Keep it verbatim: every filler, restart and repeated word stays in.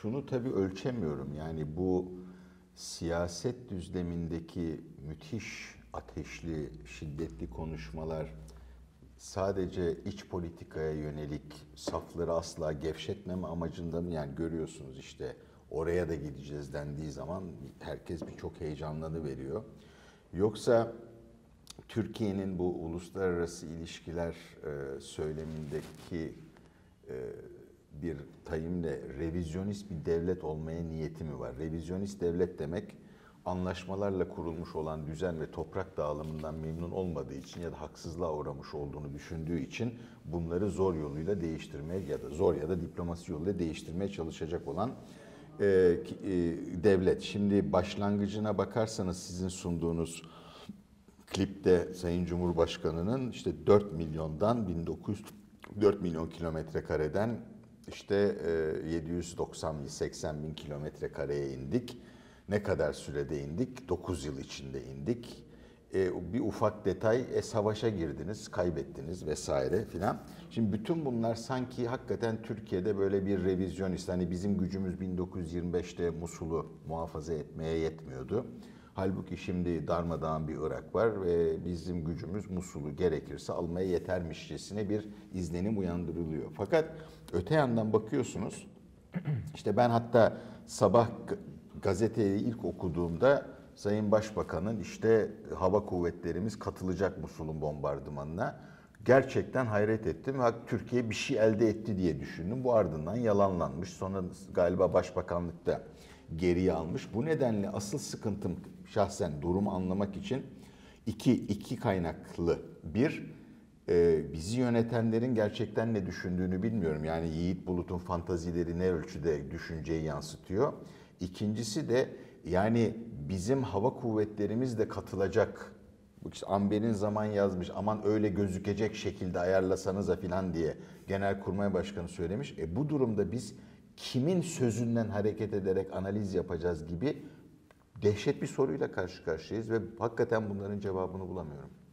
şunu tabii ölçemiyorum. Yani bu siyaset düzlemindeki müthiş ateşli, şiddetli konuşmalar sadece iç politikaya yönelik safları asla gevşetmeme amacında mı? Yani görüyorsunuz işte oraya da gideceğiz dendiği zaman herkes bir çok heyecanlanıveriyor. Yoksa Türkiye'nin bu uluslararası ilişkiler e, söylemindeki e, bir tayimle revizyonist bir devlet olmaya niyeti mi var? Revizyonist devlet demek anlaşmalarla kurulmuş olan düzen ve toprak dağılımından memnun olmadığı için ya da haksızlığa uğramış olduğunu düşündüğü için bunları zor yoluyla değiştirmeye ya da zor ya da diplomasi yoluyla değiştirmeye çalışacak olan e, e, devlet. Şimdi başlangıcına bakarsanız sizin sunduğunuz klipte Sayın Cumhurbaşkanı'nın işte dört milyondan bin dokuz yüz dört milyon kilometre kareden işte yedi yüz doksan seksen bin kilometre kareye indik. Ne kadar sürede indik? dokuz yıl içinde indik. E, bir ufak detay, e, savaşa girdiniz, kaybettiniz vesaire filan. Şimdi bütün bunlar sanki hakikaten Türkiye'de böyle bir revizyonist, hani bizim gücümüz bin dokuz yüz yirmi beşte Musul'u muhafaza etmeye yetmiyordu. Halbuki şimdi darmadağın bir Irak var ve bizim gücümüz Musul'u gerekirse almaya yetermişçesine bir izlenim uyandırılıyor. Fakat öte yandan bakıyorsunuz, işte ben hatta sabah gazeteyi ilk okuduğumda Sayın Başbakan'ın işte hava kuvvetlerimiz katılacak Musul'un bombardımanına, gerçekten hayret ettim. Türkiye bir şey elde etti diye düşündüm. Bu ardından yalanlanmış. Sonra galiba Başbakanlıkta geriye almış. Bu nedenle asıl sıkıntım şahsen durumu anlamak için iki, iki kaynaklı. Bir, e, bizi yönetenlerin gerçekten ne düşündüğünü bilmiyorum. Yani Yiğit Bulut'un fantazileri ne ölçüde düşünceyi yansıtıyor. İkincisi de yani bizim hava kuvvetlerimiz de katılacak. İşte Amber'in zaman yazmış, aman öyle gözükecek şekilde ayarlasanıza filan diye Genelkurmay Başkanı söylemiş. E bu durumda biz kimin sözünden hareket ederek analiz yapacağız gibi dehşet bir soruyla karşı karşıyayız ve hakikaten bunların cevabını bulamıyorum.